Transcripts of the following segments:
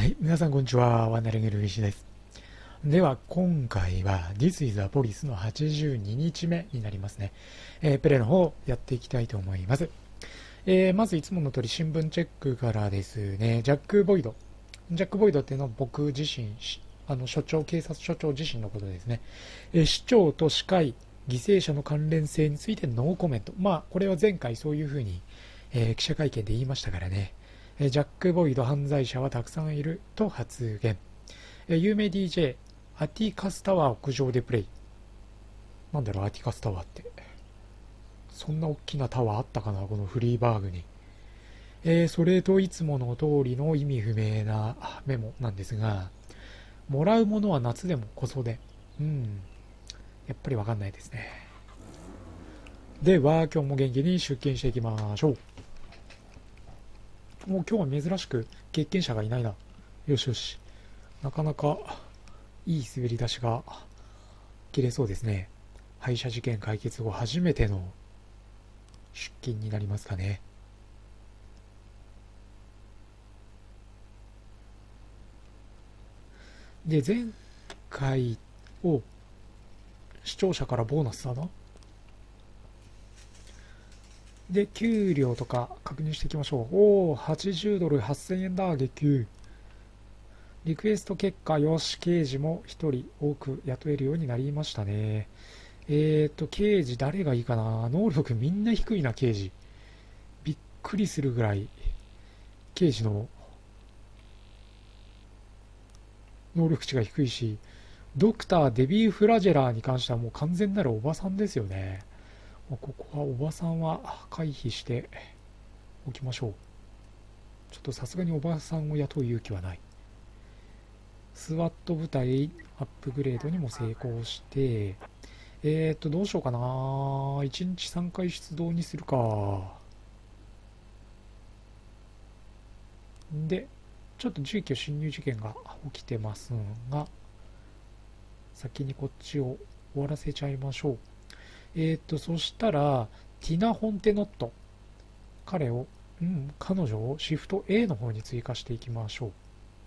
はい、皆さんこんにちは。ワンダリングル石です。では、今回は This is a Police の82日目になりますね。プレイの方やっていきたいと思います。まずいつもの通り新聞チェックからですね。ジャック・ボイド。ジャック・ボイドっていうのは僕自身、警察署長自身のことですね。市長と歯科医、犠牲者の関連性についてノーコメント。まあ、これは前回そういうふうに、記者会見で言いましたからね。ジャック・ボイド犯罪者はたくさんいると発言。有名 DJ アティカスタワー屋上でプレイ。なんだろう、アティカスタワーって。そんな大きなタワーあったかな、このフリーバーグに。それといつもの通りの意味不明なメモなんですが、もらうものは夏でも小袖。やっぱりわかんないですね。では、今日も元気に出勤していきましょう。もう今日は珍しく経験者がいないな。よしよし。なかなかいい滑り出しが切れそうですね。廃車事件解決後初めての出勤になりますかね。で、前回を視聴者からボーナスだな。で、給料とか確認していきましょう。おー、80ドル8000円だ、月給。リクエスト結果、よし、刑事も1人多く雇えるようになりましたね。刑事誰がいいかな。能力みんな低いな、刑事。びっくりするぐらい、刑事の能力値が低いし、ドクター、デビー・フラジェラーに関してはもう完全なるおばさんですよね。ここはおばさんは回避しておきましょう。ちょっとさすがにおばさんを雇う勇気はない。スワット部隊アップグレードにも成功して、どうしようかな。1日3回出動にするか。で、ちょっと住居侵入事件が起きてますが、先にこっちを終わらせちゃいましょう。そしたら、ティナ・ホンテノット。彼を、彼女をシフト A の方に追加していきましょう。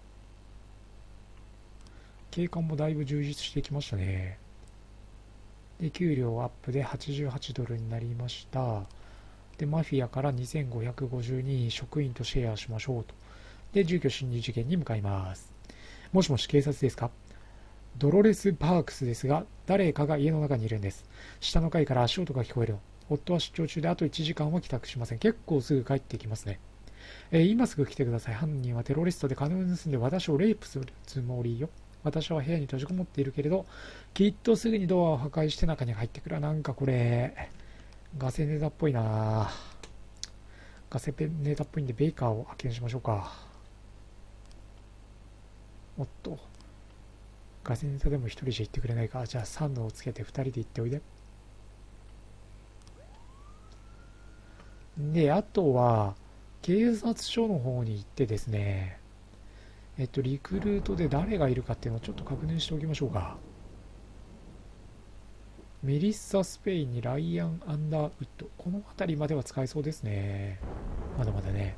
警官もだいぶ充実してきましたね。で、給料アップで88ドルになりました。で、マフィアから2552職員とシェアしましょうと。で、住居侵入事件に向かいます。もしもし、警察ですか？ドロレス・パークスですが、誰かが家の中にいるんです。下の階から足音が聞こえるの。夫は出張中であと1時間は帰宅しません。結構すぐ帰ってきますね。今すぐ来てください。犯人はテロリストで金を盗んで私をレイプするつもりよ。私は部屋に閉じこもっているけれど、きっとすぐにドアを破壊して中に入ってくる。なんかこれ、ガセネタっぽいな。ガセネタっぽいんでベイカーを派遣しましょうか。おっと。ガセネタでも一人じゃ行ってくれないか。じゃあ3度をつけて2人で行っておいで。で、あとは、警察署の方に行ってですね、リクルートで誰がいるかっていうのをちょっと確認しておきましょうか。メリッサ・スペインにライアン・アンダーウッド。この辺りまでは使えそうですね。まだまだね。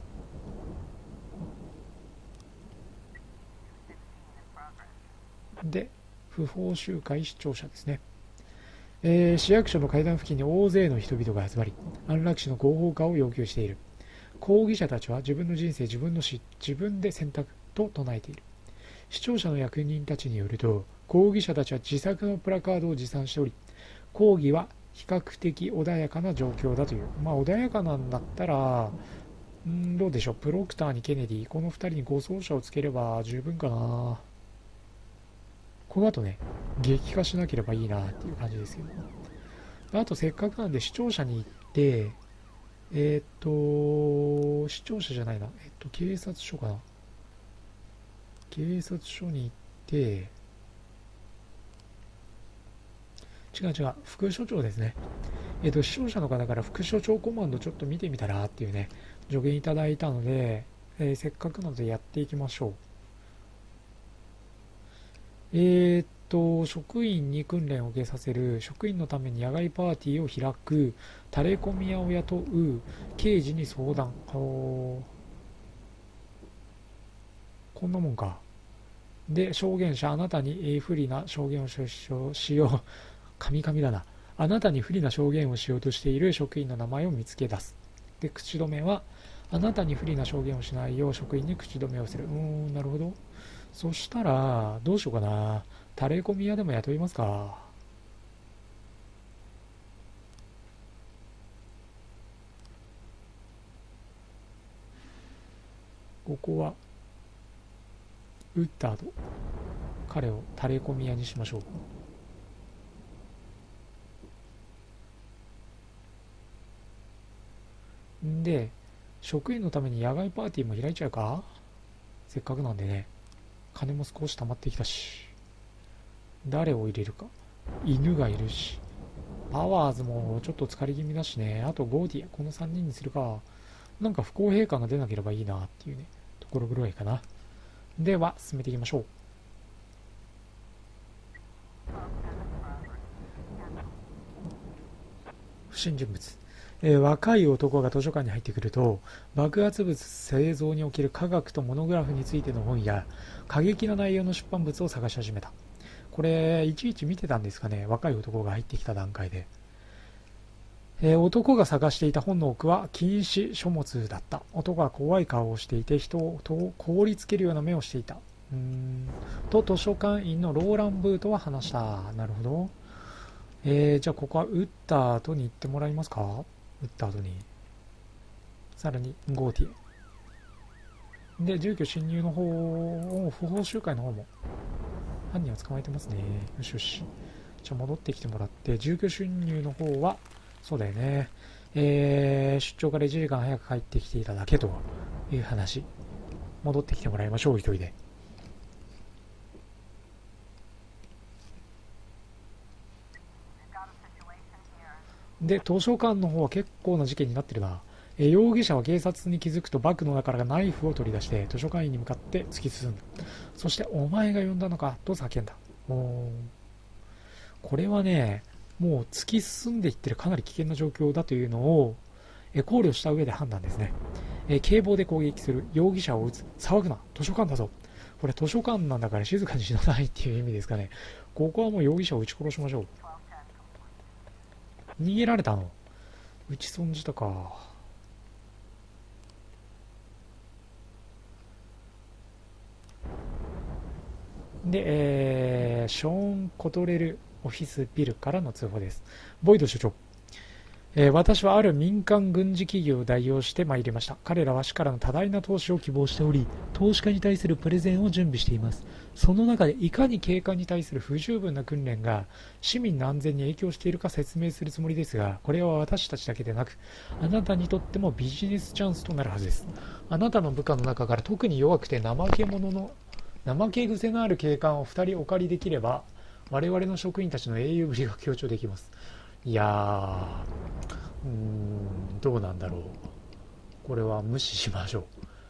で、不法集会視聴者ですね。市役所の階段付近に大勢の人々が集まり、安楽死の合法化を要求している。抗議者たちは自分の人生、自分の死、自分で選択と唱えている。視聴者の役人たちによると、抗議者たちは自作のプラカードを持参しており、抗議は比較的穏やかな状況だという。まあ穏やかなんだったら、どうでしょう。プロクターにケネディ、この2人に護送車をつければ十分かな。この後ね、激化しなければいいなっていう感じですけど。あとせっかくなんで視聴者に行って、視聴者じゃないな。警察署かな。警察署に行って、違う違う、副署長ですね。視聴者の方から副署長コマンドちょっと見てみたらっていうね、助言いただいたので、せっかくなのでやっていきましょう。職員に訓練を受けさせる、職員のために野外パーティーを開く、タレコミ屋を雇う、刑事に相談。 こんなもんか。で、証言者、あなたに不利な証言をしよう。神々だな。あなたに不利な証言をしようとしている職員の名前を見つけ出す。で、口止めは、あなたに不利な証言をしないよう職員に口止めをする。なるほど。そしたら、どうしようかな。タレコミ屋でも雇いますか。ここは、打った後、彼をタレコミ屋にしましょう。んで、職員のために野外パーティーも開いちゃうか。せっかくなんでね。金も少し溜まってきたし。誰を入れるか。犬がいるし。パワーズもちょっと疲れ気味だしね。あとゴーディア。この3人にするか。なんか不公平感が出なければいいなっていうね、ところぐらいかな。では、進めていきましょう。不審人物。若い男が図書館に入ってくると、爆発物製造における科学とモノグラフについての本や過激な内容の出版物を探し始めた。これいちいち見てたんですかね、若い男が入ってきた段階で。男が探していた本の多くは禁止書物だった。男は怖い顔をしていて、人を凍りつけるような目をしていた。図書館員のローラン・ブートは話した。なるほど。じゃあここは撃った後に行ってもらいますか。撃った後に。さらにゴーティエ。で、住居侵入の方を、不法集会の方も犯人を捕まえてますね。よしよし。じゃあ戻ってきてもらって、住居侵入の方は、そうだよね。出張から1時間早く帰ってきていただけという話。戻ってきてもらいましょう、一人で。で、図書館の方は結構な事件になってるな。容疑者は警察に気づくとバッグの中からナイフを取り出して図書館員に向かって突き進んだ。そして、お前が呼んだのかと叫んだ。これはね、もう突き進んでいってるかなり危険な状況だというのを考慮した上で判断ですね。警棒で攻撃する、容疑者を撃つ、騒ぐな、図書館だぞ。これ図書館なんだから静かにしなさいっていう意味ですかね。ここはもう容疑者を撃ち殺しましょう。逃げられたの。撃ち損じたか。で、ショーン・コトレルオフィスビルからの通報です。ボイド所長。私はある民間軍事企業を代表してまいりました。彼らは市からの多大な投資を希望しており、投資家に対するプレゼンを準備しています。その中でいかに警官に対する不十分な訓練が市民の安全に影響しているか説明するつもりですが、これは私たちだけでなく、あなたにとってもビジネスチャンスとなるはずです。あなたの部下の中から特に弱くて怠け癖のある警官を2人お借りできれば、我々の職員たちの英雄ぶりが強調できます。いやどうなんだろう。これは無視しましょう。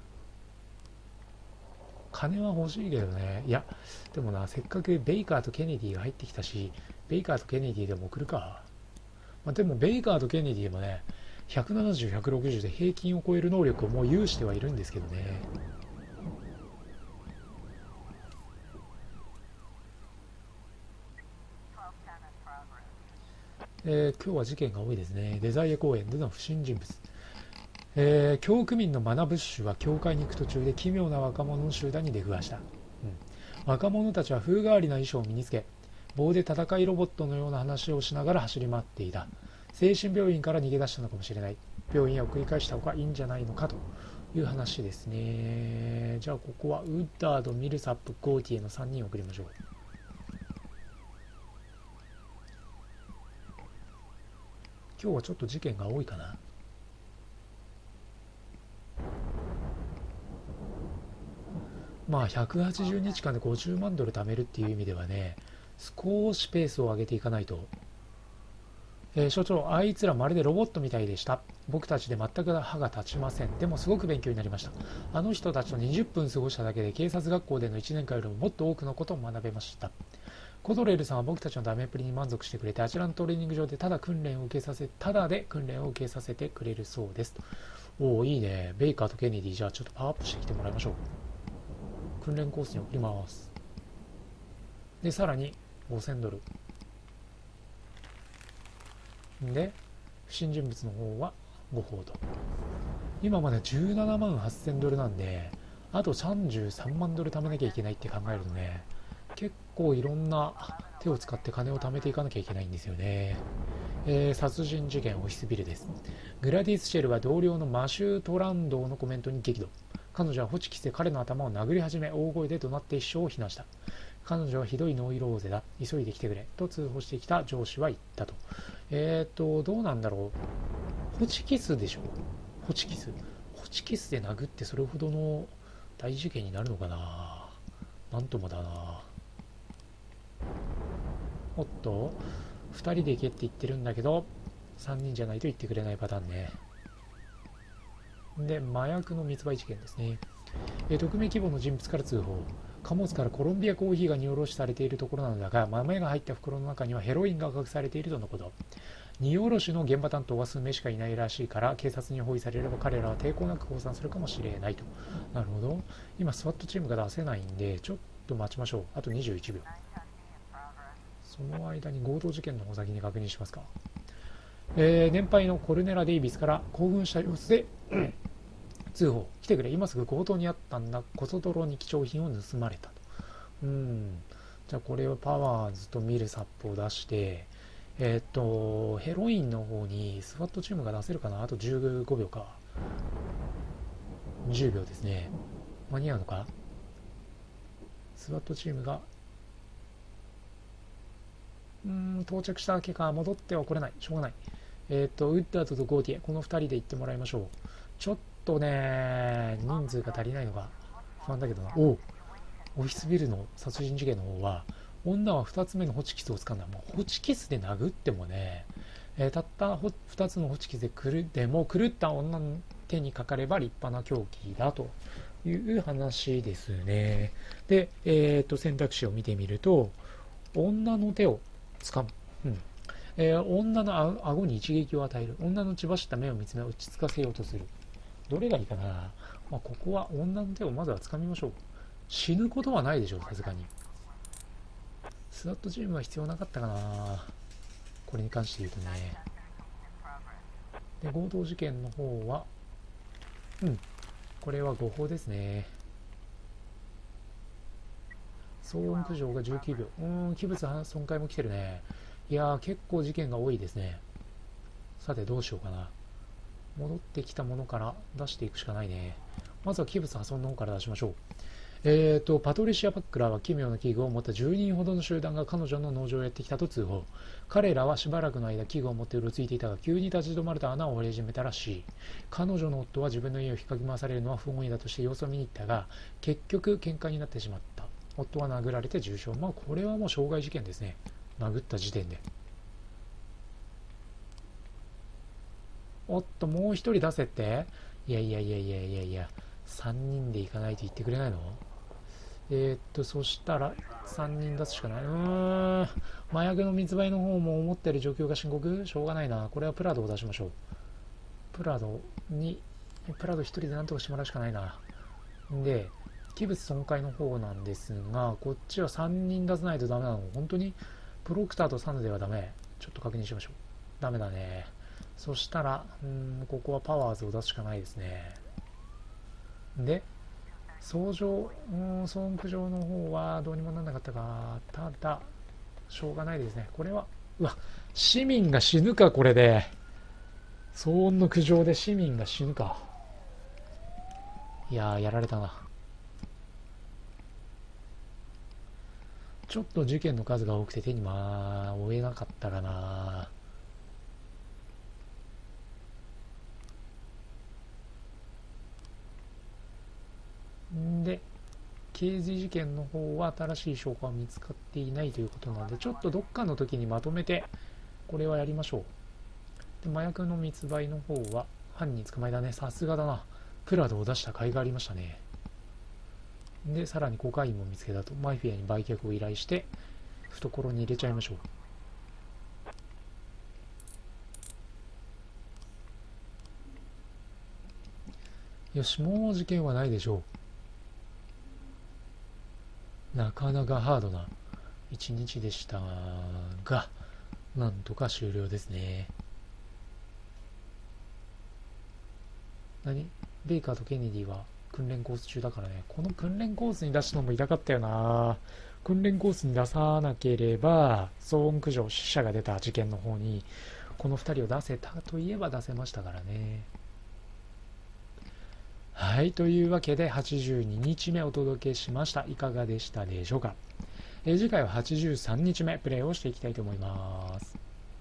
金は欲しいけどね。いや、でもな、せっかくベイカーとケネディが入ってきたし、ベイカーとケネディでも送るか。でもベイカーとケネディもね、170、160で平均を超える能力をもう有してはいるんですけどね。今日は事件が多いですね。デザイア公園での不審人物。教区民のマナブッシュは教会に行く途中で奇妙な若者の集団に出くわした。若者たちは風変わりな衣装を身につけ、棒で戦いロボットのような話をしながら走り回っていた。精神病院から逃げ出したのかもしれない。病院へ送り返した方がいいんじゃないのかという話ですね。じゃあここはウッダード、ミルサップ、ゴーティエの3人を送りましょう。今日はちょっと事件が多いかな。まあ180日間で50万ドル貯めるっていう意味ではね、少しペースを上げていかないと。所長、あいつらまるでロボットみたいでした。僕たちで全く歯が立ちません。でもすごく勉強になりました。あの人たちと20分過ごしただけで警察学校での1年間よりももっと多くのことを学べました。コドレルさんは僕たちのダメっぷりに満足してくれて、あちらのトレーニング場でただで訓練を受けさせてくれるそうです。おお、いいね。ベイカーとケネディ、じゃあちょっとパワーアップしてきてもらいましょう。 訓練コースに送ります。でさらに$5000で、不審人物の方は5砲と。今まで17万$8000なんで、あと33万ドル貯めなきゃいけないって考えるとね、結構いろんな手を使って金を貯めていかなきゃいけないんですよね。殺人事件オフィスビルです。グラディス・シェルは同僚のマシュー・トランドーのコメントに激怒。彼女はホチキスで彼の頭を殴り始め、大声で怒鳴って一生を非難した。彼女はひどいノイローゼだ、急いで来てくれと通報してきた上司は言ったと。どうなんだろう。ホチキスでしょ。ホチキスで殴ってそれほどの大事件になるのかな。なんともだな。おっと、2人で行けって言ってるんだけど、3人じゃないと言ってくれないパターンね。で、麻薬の密売事件ですね。匿名希望の人物から通報。貨物からコロンビアコーヒーが荷下ろしされているところなのだが、豆が入った袋の中にはヘロインが隠されているとのこと。荷下ろしの現場担当は数名しかいないらしいから、警察に包囲されれば彼らは抵抗なく降参するかもしれないと。なるほど。今、スワットチームが出せないんで、ちょっと待ちましょう。あと21秒。その間に強盗事件の方先に確認しますか。年配のコルネラ・デイビスから興奮した様子で通報。来てくれ、今すぐ強盗にあったんだ。コソ泥に貴重品を盗まれたと。じゃあこれをパワーズとミルサップを出して、ヘロインの方にスワットチームが出せるかな。あと15秒か。10秒ですね。間に合うのか。スワットチームが到着したわけか。戻っては来れない。しょうがない。ウッダードとゴーティエ、この2人で行ってもらいましょう。ちょっとね、人数が足りないのが不安だけどな。オフィスビルの殺人事件の方は、女は2つ目のホチキスを掴んだ。もうホチキスで殴ってもね、たった2つのホチキスでも狂った女の手にかかれば立派な凶器だという話ですね。で、選択肢を見てみると、女の手を掴む。女の顎に一撃を与える。女の血走った目を見つめ落ち着かせようとする。どれがいいかな。ここは女の手をまずは掴みましょう。死ぬことはないでしょう、さすがに。スワットチームは必要なかったかな。これに関して言うとね。で、強盗事件の方は、これは誤報ですね。騒音苦情が19秒。器物損壊も来てるね。いやー、結構事件が多いですね。さて、どうしようかな。戻ってきたものから出していくしかないね。まずは器物破損の方から出しましょう。パトリシア・パックラーは奇妙な器具を持った10人ほどの集団が彼女の農場をやってきたと通報。彼らはしばらくの間器具を持ってうろついていたが、急に立ち止まると穴を掘り始めたらしい。彼女の夫は自分の家を引っかき回されるのは不本意だとして様子を見に行ったが、結局喧嘩になってしまった。夫は殴られて重傷。これはもう傷害事件ですね。殴った時点で。おっと、もう一人出せって。いや、3人で行かないと言ってくれないの。そしたら3人出すしかない。麻薬の密売の方も思ったより状況が深刻。しょうがないな。これはプラドを出しましょう。プラド1人でなんとかしてもらうしかないな。で、器物損壊の方なんですが、こっちは3人出さないとダメなの。本当にプロクターとサヌではダメ。ちょっと確認しましょう。ダメだね。そしたら、ここはパワーズを出すしかないですね。で、騒音苦情の方はどうにもなんなかったか。ただ、しょうがないですね。これは、市民が死ぬか、これで。騒音の苦情で市民が死ぬか。いやー、やられたな。ちょっと事件の数が多くて手に負えなかったかな。で、刑事事件の方は新しい証拠は見つかっていないということなので、ちょっとどっかの時にまとめてこれはやりましょう。で、麻薬の密売の方は犯人捕まえだね。さすがだな。プラドを出した甲斐がありましたね。で、さらにコカインも見つけたと。マフィアに売却を依頼して懐に入れちゃいましょう。よし、もう事件はないでしょう。 なかなかハードな一日でしたが、なんとか終了ですね。ベイカーとケネディは訓練コース中だからね。この訓練コースに出したのも痛かったよな。訓練コースに出さなければ騒音駆除死者が出た事件の方にこの2人を出せたといえば出せましたからね。はい、というわけで82日目お届けしました。いかがでしたでしょうか。次回は83日目プレイをしていきたいと思います。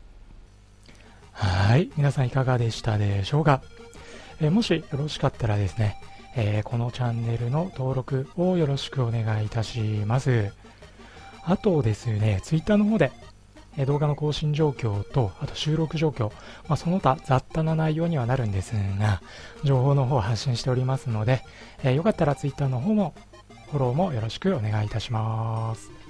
はい、皆さんいかがでしたでしょうか。もしよろしかったらですね、このチャンネルの登録をよろしくお願いいたします。あとですね、ツイッターの方で動画の更新状況と、あと収録状況、その他雑多な内容にはなるんですが、情報の方を発信しておりますので、よかったらツイッターの方もフォローもよろしくお願いいたします。